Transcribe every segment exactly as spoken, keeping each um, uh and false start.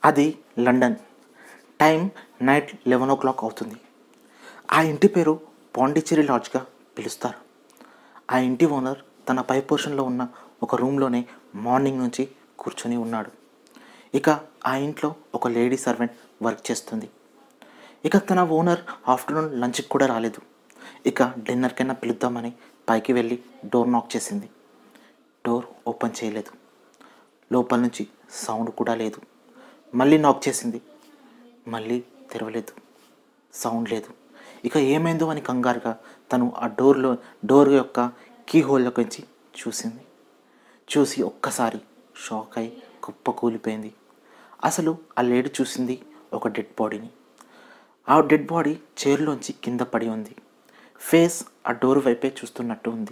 అది London. Time night eleven o'clock అవుతుంది. ఆ ఇంటి పేరు పాండిచ్చేరి లాడ్జ్గా పిలుస్తారు. ఆ ఇంటి ఓనర్ తన పై పోర్షన్లో ఉన్న ఒక రూమ్లోనే మార్నింగ్ నుంచి కూర్చొని ఉన్నాడు. ఇక ఆ ఇంట్లో ఒక లేడీ సర్వెంట్ వర్క్ చేస్తుంది. ఇక తన ఓనర్ ఆఫ్టర్నూన్ లంచ్కి కూడా రాలేదు. ఇక డిన్నర్కైనా పిలుద్దామని పైకి వెళ్ళి డోర్ నాక్ చేసింది. డోర్ ఓపెన్ చేయలేదు. లోపల నుంచి సౌండ్ కూడా లేదు. మళ్ళీ నాక్ చేసింది. మళ్ళీ తెరవలేదు. సౌండ్ లేదు. ఇక ఏమైందో అని కంగారుగా తను ఆ డోర్లో డోర్ యొక్క కీ హోల్లోకి వచ్చి చూసింది. చూసి ఒక్కసారి షాక్ అయి కుప్ప కూలిపోయింది. అసలు ఆ లేడీ చూసింది ఒక డెడ్ బాడీని. ఆ డెడ్ బాడీ చైర్లోంచి కింద పడి ఉంది. ఫేస్ ఆ డోర్ వైపే చూస్తున్నట్టు ఉంది.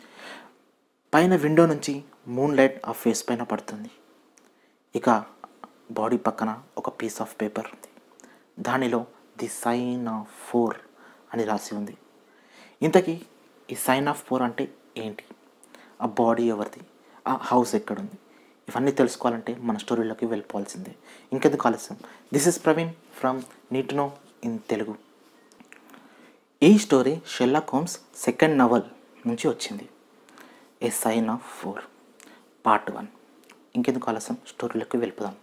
పైన విండో నుంచి మూన్ లైట్ ఆ ఫేస్ పైన పడుతుంది. ఇక బాడీ పక్కన ఒక పీస్ ఆఫ్ పేపర్ ఉంది. దానిలో ది సైన్ ఆఫ్ ఫోర్ అని రాసి ఉంది. ఇంతకీ ఈ సైన్ ఆఫ్ ఫోర్ అంటే ఏంటి? ఆ బాడీ ఎవరిది? ఆ హౌస్ ఎక్కడుంది? ఇవన్నీ తెలుసుకోవాలంటే మన స్టోరీలోకి వెళ్ళిపోవాల్సిందే. ఇంకెందుకు ఆలస్యం? This is Praveen from need to know in Telugu. ఈ story Sherlock Holmes second novel నుంచి వచ్చింది. A sign of four part one. ఇంకెందుకు ఆలస్యం? స్టోరీలోకి వెళ్ళిపోదాం.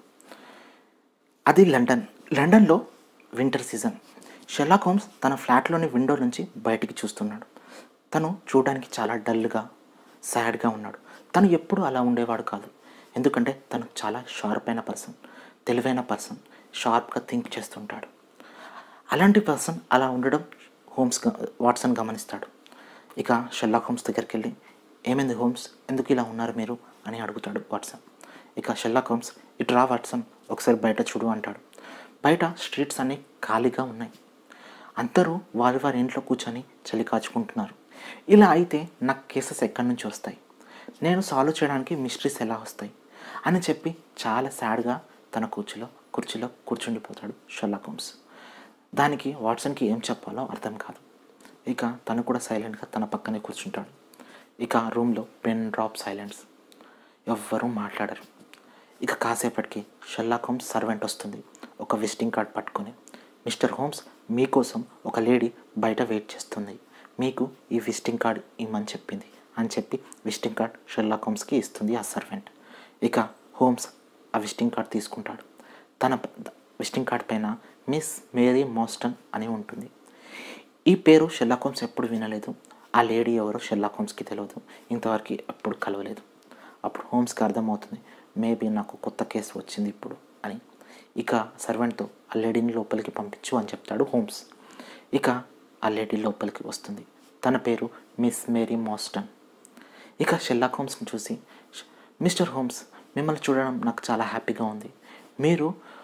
అది లండన్. లండన్లో వింటర్ సీజన్. షెర్లాక్ హోమ్స్ తన ఫ్లాట్లోని విండో నుంచి బయటికి చూస్తున్నాడు. తను చూడడానికి చాలా డల్గా, సాడ్గా ఉన్నాడు. తను ఎప్పుడూ అలా ఉండేవాడు కాదు. ఎందుకంటే తను చాలా షార్ప్ అయిన పర్సన్, తెలివైన పర్సన్, షార్ప్గా థింక్ చేస్తుంటాడు. అలాంటి పర్సన్ అలా ఉండడం హోమ్స్ వాట్సన్ గమనిస్తాడు. ఇక షెర్లాక్ హోమ్స్ దగ్గరికి వెళ్ళి, ఏమైంది హోమ్స్, ఎందుకు ఇలా ఉన్నారు మీరు అని అడుగుతాడు వాట్సన్. ఇక షెర్లాక్ హోమ్స్, ఇటు రా వాట్సన్, ఒకసారి బయట చూడు అంటాడు. బయట స్ట్రీట్స్ అన్నీ ఖాళీగా ఉన్నాయి. అందరూ వారి వారి ఇంట్లో కూర్చొని చలి కాచుకుంటున్నారు. ఇలా అయితే నాకు కేసెస్ ఎక్కడి నుంచి వస్తాయి? నేను సాల్వ్ చేయడానికి మిస్టరీస్ ఎలా వస్తాయి అని చెప్పి చాలా సాడ్గా తన కుర్చీలో కుర్చీలో కూర్చుండిపోతాడు షెర్లాక్ హోమ్స్. దానికి వాట్సన్కి ఏం చెప్పాలో అర్థం కాదు. ఇక తను కూడా సైలెంట్గా తన పక్కనే కూర్చుంటాడు. ఇక ఆ రూమ్లో పెన్ డ్రాప్ సైలెన్స్. ఎవ్వరూ మాట్లాడరు. ఇక కాసేపటికి షెర్లాక్ హోమ్స్ సర్వెంట్ వస్తుంది ఒక విజిటింగ్ కార్డ్ పట్టుకొని. మిస్టర్ హోమ్స్, మీకోసం ఒక లేడీ బయట వెయిట్ చేస్తుంది. మీకు ఈ విజిటింగ్ కార్డ్ ఇమ్మని చెప్పింది అని చెప్పి విజిటింగ్ కార్డ్ షెర్లాక్ హోమ్స్కి ఇస్తుంది ఆ సర్వెంట్. ఇక హోమ్స్ ఆ విజిటింగ్ కార్డ్ తీసుకుంటాడు. తన విజిటింగ్ కార్డ్ పైన మిస్ మేరీ మోస్టన్ అని ఉంటుంది. ఈ పేరు షెర్లాక్ హోమ్స్ ఎప్పుడు వినలేదు. ఆ లేడీ ఎవరో షెర్లాక్ హోమ్స్కి తెలియదు. ఇంతవరకు ఎప్పుడు కలవలేదు. అప్పుడు హోమ్స్కి అర్థమవుతుంది, మేబీ నాకు కొత్త కేసు వచ్చింది ఇప్పుడు అని. ఇక సర్వెంట్తో ఆ లేడీని లోపలికి పంపించు అని చెప్తాడు హోమ్స్. ఇక ఆ లేడీ లోపలికి వస్తుంది. తన పేరు మిస్ మేరీ మోస్టన్. ఇక షెర్లాక్ హోమ్స్ని చూసి, మిస్టర్ హోమ్స్, మిమ్మల్ని చూడడం నాకు చాలా హ్యాపీగా ఉంది. మీరు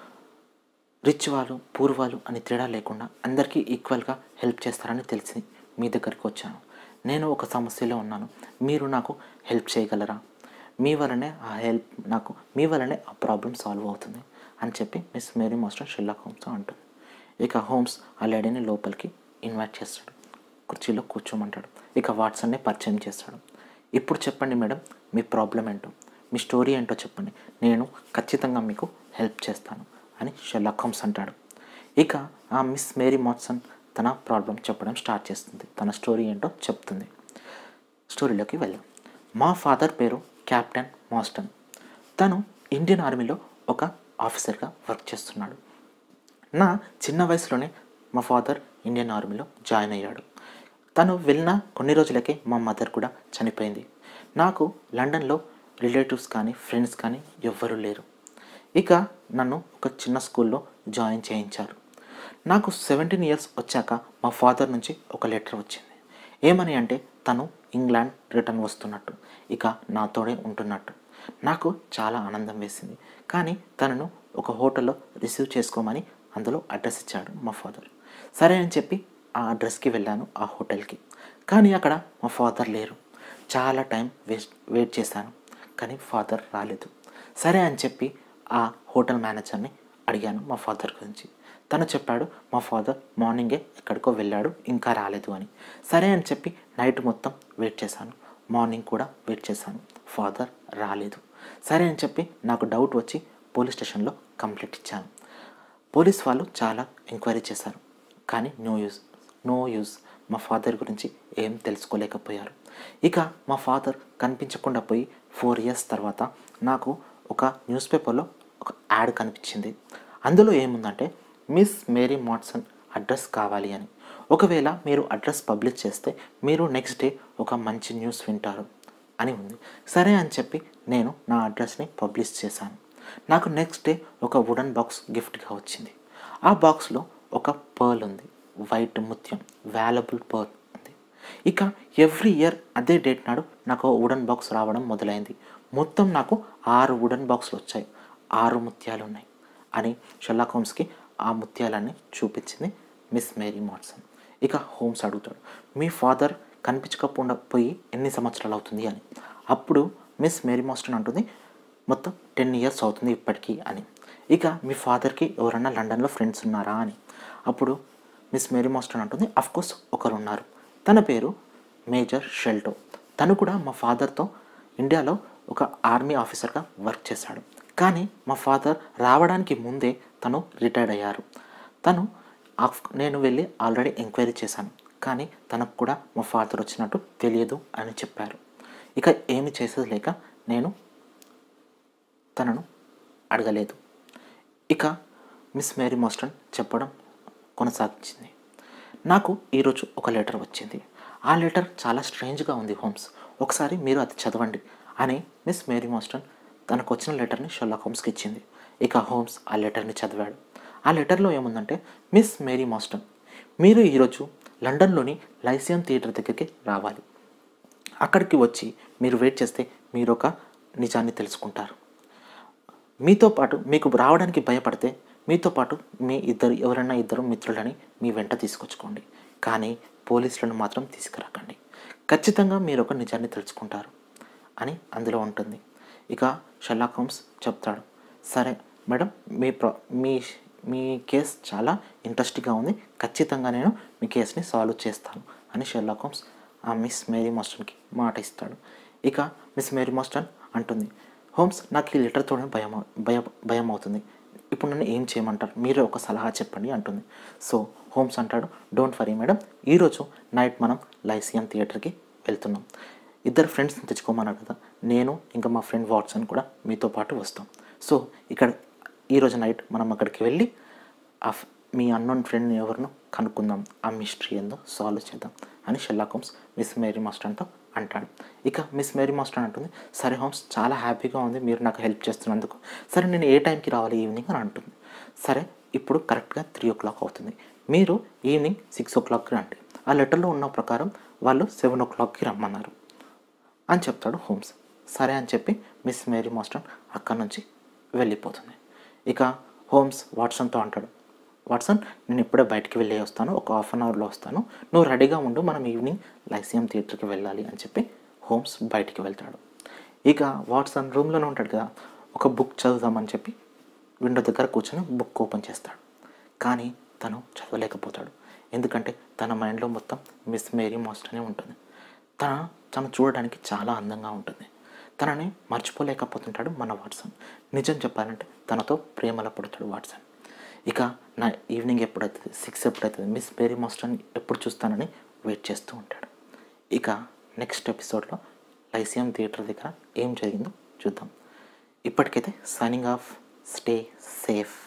రిచ్ వాళ్ళు, పూర్ వాళ్ళు అని తేడా లేకుండా అందరికీ ఈక్వల్గా హెల్ప్ చేస్తారని తెలిసి మీ దగ్గరికి వచ్చాను. నేను ఒక సమస్యలో ఉన్నాను. మీరు నాకు హెల్ప్ చేయగలరా? మీ వల్లనే ఆ హెల్ప్ నాకు మీ వల్లనే ఆ ప్రాబ్లం సాల్వ్ అవుతుంది అని చెప్పి Miss Mary Morstan Sherlock Holmes అంటుంది. ఇక హోమ్స్ ఆ లేడీని లోపలికి ఇన్వైట్ చేస్తాడు. కుర్చీలో కూర్చోమంటాడు. ఇక వాట్సన్ని పరిచయం చేస్తాడు. ఇప్పుడు చెప్పండి మేడం, మీ ప్రాబ్లం ఏంటో, మీ స్టోరీ ఏంటో చెప్పండి, నేను ఖచ్చితంగా మీకు హెల్ప్ చేస్తాను అని షెర్లాక్ హోమ్స్ అంటాడు. ఇక ఆ మిస్ మేరీ మోస్టన్ తన ప్రాబ్లం చెప్పడం స్టార్ట్ చేస్తుంది. తన స్టోరీ ఏంటో చెప్తుంది. స్టోరీలోకి వెళ్దాం. మా ఫాదర్ పేరు కెప్టెన్ మోస్టన్. తను ఇండియన్ ఆర్మీలో ఒక ఆఫీసర్గా వర్క్ చేస్తున్నాడు. నా చిన్న వయసులోనే మా ఫాదర్ ఇండియన్ ఆర్మీలో జాయిన్ అయ్యాడు. తను వెళ్ళిన కొన్ని రోజులకే మా మదర్ కూడా చనిపోయింది. నాకు లండన్లో రిలేటివ్స్ కానీ ఫ్రెండ్స్ కానీ ఎవ్వరూ లేరు. ఇక నన్ను ఒక చిన్న స్కూల్లో జాయిన్ చేయించారు. నాకు సెవెంటీన్ ఇయర్స్ వచ్చాక మా ఫాదర్ నుంచి ఒక లెటర్ వచ్చింది. ఏమని అంటే తను ఇంగ్లాండ్ రిటర్న్ వస్తున్నట్టు, ఇక నాతోడే ఉంటున్నట్టు. నాకు చాలా ఆనందం వేసింది. కానీ తనను ఒక హోటల్లో రిసీవ్ చేసుకోమని అందులో అడ్రస్ ఇచ్చాడు మా ఫాదర్. సరే అని చెప్పి ఆ అడ్రస్కి వెళ్ళాను, ఆ హోటల్కి. కానీ అక్కడ మా ఫాదర్ లేరు. చాలా టైం వేస్ట్ వెయిట్ చేశాను కానీ ఫాదర్ రాలేదు. సరే అని చెప్పి ఆ హోటల్ మేనేజర్ని అడిగాను మా ఫాదర్ గురించి. తను చెప్పాడు మా ఫాదర్ మార్నింగే ఎక్కడికో వెళ్ళాడు, ఇంకా రాలేదు అని. సరే అని చెప్పి నైట్ మొత్తం వెయిట్ చేశాను, మార్నింగ్ కూడా వెయిట్ చేశాను, ఫాదర్ రాలేదు. సరే అని చెప్పి నాకు డౌట్ వచ్చి పోలీస్ స్టేషన్లో కంప్లైంట్ ఇచ్చాను. పోలీస్ వాళ్ళు చాలా ఎంక్వైరీ చేశారు, కానీ నో యూజ్ నో యూజ్ మా ఫాదర్ గురించి ఏం తెలుసుకోలేకపోయారు. ఇక మా ఫాదర్ కనిపించకుండా పోయి ఫోర్ ఇయర్స్ తర్వాత నాకు ఒక న్యూస్ పేపర్లో ఒక యాడ్ కనిపించింది. అందులో ఏముందంటే మిస్ మేరీ మాట్సన్ అడ్రస్ కావాలి అని. ఒకవేళ మీరు అడ్రస్ పబ్లిష్ చేస్తే మీరు నెక్స్ట్ డే ఒక మంచి న్యూస్ వింటారు అని ఉంది. సరే అని చెప్పి నేను నా అడ్రస్ని పబ్లిష్ చేశాను. నాకు నెక్స్ట్ డే ఒక వుడెన్ బాక్స్ గిఫ్ట్గా వచ్చింది. ఆ బాక్స్లో ఒక పర్ల్ ఉంది, వైట్ ముత్యం, వాల్యుబుల్ పర్ల్ ఉంది. ఇక ఎవ్రీ ఇయర్ అదే డేట్ నాడు నాకు వుడెన్ బాక్స్ రావడం మొదలైంది. మొత్తం నాకు ఆరు వుడెన్ బాక్స్లు వచ్చాయి, ఆరు ముత్యాలు ఉన్నాయి అని షెర్లాక్ హోమ్స్కి ఆ ముత్యాలన్నీ చూపించింది మిస్ మేరీ మాట్సన్. ఇక హోమ్స్ అడుగుతాడు, మీ ఫాదర్ కనిపించకపోకుండా పోయి ఎన్ని సంవత్సరాలు అవుతుంది అని. అప్పుడు మిస్ మేరీ మాట్సన్ అంటుంది, మొత్తం టెన్ ఇయర్స్ అవుతుంది ఇప్పటికీ అని. ఇక మీ ఫాదర్కి ఎవరన్నా లండన్లో ఫ్రెండ్స్ ఉన్నారా అని. అప్పుడు మిస్ మేరీ మాట్సన్ అంటుంది, అఫ్కోర్స్ ఒకరు ఉన్నారు, తన పేరు మేజర్ షెల్టో. తను కూడా మా ఫాదర్తో ఇండియాలో ఒక ఆర్మీ ఆఫీసర్గా వర్క్ చేశాడు. కానీ మా ఫాదర్ రావడానికి ముందే తను రిటైర్డ్ అయ్యారు. తను నేను వెళ్ళి ఆల్రెడీ ఎంక్వైరీ చేశాను, కానీ తనకు కూడా మా ఫాదర్ వచ్చినట్టు తెలియదు అని చెప్పారు. ఇక ఏమి చేసేది లేక నేను తనను అడగలేదు. ఇక మిస్ మేరీ మాట్సన్ చెప్పడం కొనసాగించింది. నాకు ఈరోజు ఒక లెటర్ వచ్చింది. ఆ లెటర్ చాలా స్ట్రేంజ్గా ఉంది హోమ్స్, ఒకసారి మీరు అది చదవండి అని మిస్ మేరీ మాట్సన్ తనకు వచ్చిన లెటర్ని షెర్లాక్ హోమ్స్కి ఇచ్చింది. ఇక హోమ్స్ ఆ లెటర్ని చదివాడు. ఆ లెటర్లో ఏముందంటే, మిస్ మేరీ మాట్సన్, మీరు ఈరోజు లండన్లోని లైసియం థియేటర్ దగ్గరికి రావాలి. అక్కడికి వచ్చి మీరు వెయిట్ చేస్తే మీరు ఒక నిజాన్ని తెలుసుకుంటారు. మీతో పాటు మీకు రావడానికి భయపడితే మీతో పాటు మీ ఇద్దరు ఎవరైనా ఇద్దరు మిత్రులని మీ వెంట తీసుకొచ్చుకోండి, కానీ పోలీసులను మాత్రం తీసుకురాకండి. ఖచ్చితంగా మీరు ఒక నిజాన్ని తెలుసుకుంటారు అని అందులో ఉంటుంది. ఇక షెర్లాక్ హోమ్స్ చెప్తాడు, సరే మేడం, మీ ప్రా మీ మీ కేస్ చాలా ఇంట్రెస్టింగ్గా ఉంది, ఖచ్చితంగా నేను మీ కేసుని సాల్వ్ చేస్తాను అని షెర్లాక్ హోమ్స్ ఆ మిస్ మేరీ మాట్సన్కి మాట ఇస్తాడు. ఇక మిస్ మేరీ మాట్సన్ అంటుంది, హోమ్స్, నాకు ఈ లెటర్తోనే భయం భయం భయం అవుతుంది, ఇప్పుడు నన్ను ఏం చేయమంటారు, మీరే ఒక సలహా చెప్పండి అంటుంది. సో హోమ్స్ అంటాడు, డోంట్ వరీ మేడం, ఈరోజు నైట్ మనం లైసియం థియేటర్కి వెళ్తున్నాం. ఇద్దరు ఫ్రెండ్స్ని తెచ్చుకోమన్నారు కదా, నేను ఇంకా మా ఫ్రెండ్ వాట్సన్ కూడా మీతో పాటు వస్తాం. సో ఇక్కడ ఈరోజు నైట్ మనం అక్కడికి వెళ్ళి ఆ మీ అన్నోన్ ఫ్రెండ్ని ఎవరినో కనుక్కుందాం, ఆ మిస్టరీ ఏందో సాల్వ్ చేద్దాం అని షెర్లాక్ హోమ్స్ మిస్ మేరీ మాట్సన్తో అంటాడు. ఇక మిస్ మేరీ మాట్సన్ అంటుంది, సరే హోమ్స్, చాలా హ్యాపీగా ఉంది మీరు నాకు హెల్ప్ చేస్తున్నందుకు, సరే నేను ఏ టైంకి రావాలి ఈవినింగ్ అని అంటుంది. సరే ఇప్పుడు కరెక్ట్గా త్రీ ఓ క్లాక్ అవుతుంది, మీరు ఈవినింగ్ సిక్స్ ఓ క్లాక్కి రండి, ఆ లెటర్లో ఉన్న ప్రకారం వాళ్ళు సెవెన్ ఓ క్లాక్కి రమ్మన్నారు అని చెప్తాడు హోమ్స్. సరే అని చెప్పి మిస్ మేరీ మాట్సన్ అక్కడి నుంచి వెళ్ళిపోతుంది. ఇక హోమ్స్ వాట్సన్తో అంటాడు, వాట్సన్, నేను ఇప్పుడే బయటికి వెళ్ళి వస్తాను, ఒక హాఫ్ అన్ అవర్లో వస్తాను, నువ్వు రెడీగా ఉండు, మనం ఈవినింగ్ లైసియం థియేటర్కి వెళ్ళాలి అని చెప్పి హోమ్స్ బయటికి వెళ్తాడు. ఇక వాట్సన్ రూమ్లోనే ఉంటాడు కదా, ఒక బుక్ చదువుదామని చెప్పి విండో దగ్గర కూర్చొని బుక్ ఓపెన్ చేస్తాడు. కానీ తను చదవలేకపోతాడు, ఎందుకంటే తన మైండ్లో మొత్తం మిస్ మేరీ మాట్సనే ఉంటుంది. తన తను చూడడానికి చాలా అందంగా ఉంటుంది, తనని మర్చిపోలేకపోతుంటాడు మన వాట్సన్. నిజం చెప్పాలంటే తనతో ప్రేమలో పడుతాడు వాట్సన్. ఇక నా ఈవినింగ్ ఎప్పుడవుతుంది, సిక్స్ ఎప్పుడవుతుంది, మిస్ మేరీ మాట్సన్ ఎప్పుడు చూస్తానని వెయిట్ చేస్తూ ఉంటాడు. ఇక నెక్స్ట్ ఎపిసోడ్లో లైసియం థియేటర్ దగ్గర ఏం జరిగిందో చూద్దాం. ఇప్పటికైతే సైనింగ్ ఆఫ్, స్టే సేఫ్.